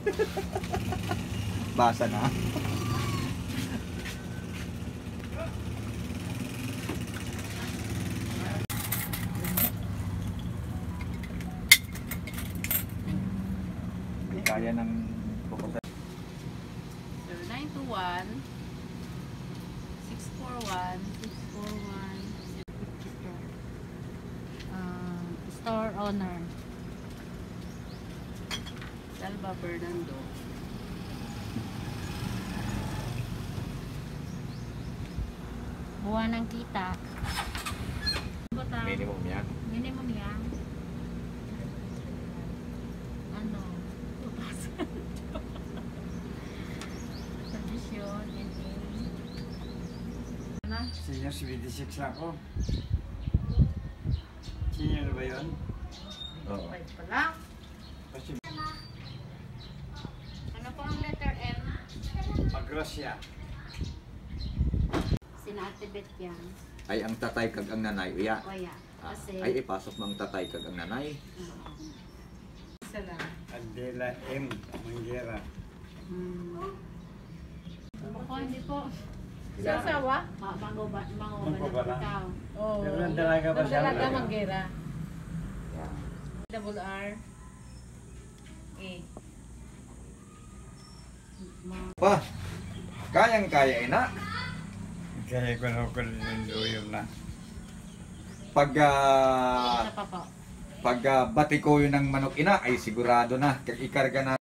Basa na. Hindi kaya ng pupunta. 0921 641 store owner Salva Fernando. Buwan ng kita. Minimum yan. Minimum yan. Ano? 2,000. Tradisyon. Ano? Senior 76 ako. Senior ba yun? Oo. Wait pala. Kasi Ano po ang letter M? Magrosya. Sina-activate yan. Ay ang tatay kag ang nanay uya. O yan. Kasi Ay ipasok mo ang tatay kag ang nanay. isa lang. Adela M. Manggera. Ako hindi po. Sa asawa? Mango ba Mango ba lang? ikaw? Oo. Pero nandalaga ba siya? Nandalaga Manggera. Yan. Double R. A. Pa. Kayang-kaya ina. Kaya ko na ko yung na. Pag Isa pa po. batiko yun ng manok ina ay sigurado na kag ikarga na